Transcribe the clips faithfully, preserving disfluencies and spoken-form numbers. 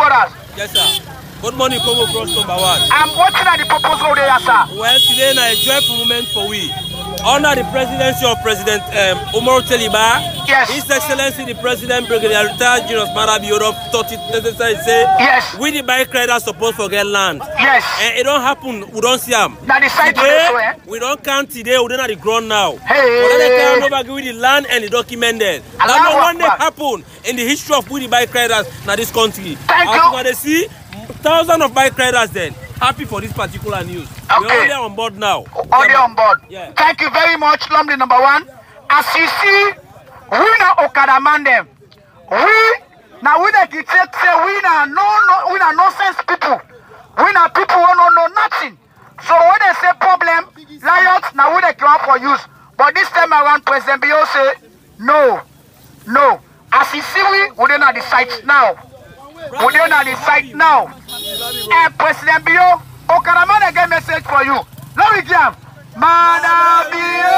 brothers. Yes, sir. Good morning, Congo Cross number one. I'm watching at the proposal there, sir. Well, today is a joyful moment for we. Under the presidency of President um, Umaru Teliba, yes. His Excellency the President Brigadier Retired Julius Maada Bio thought it necessary to say, yes. we the bike riders supposed to get land. Yes. And it don't happen, we don't see them. Now the site today, so, eh? we don't count today, we don't have the ground now. Hey. But then they can over with the land and the documented. That no one day happen in the history of we the bike riders in this country. Thank As you. they see, thousands of bike riders then. Happy for this particular news. Okay. We're already on board now. Already on board. Yeah. Thank you very much, Lumley number one. As you see, we na Okada man them. We now we na take say we na no no we na nonsense people. We na people who don't know nothing. So when they say problem, riots now we they come for use. But this time around, President Bio say no, no. As you see, we we don't have the site now. We don't have the site now. And President Bio, Okaraman again message for you. Let me jam. Maada Bio,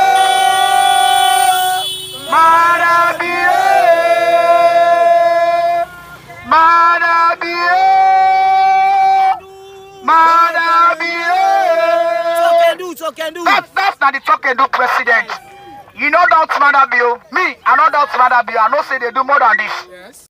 Maada Bio, Maada Bio, Maada Bio. Talk and do, talk and do. That's, that's not the talk and do president. You know that Maada Bio. Me, I know that Maada Bio. I know say they do more than this. Yes.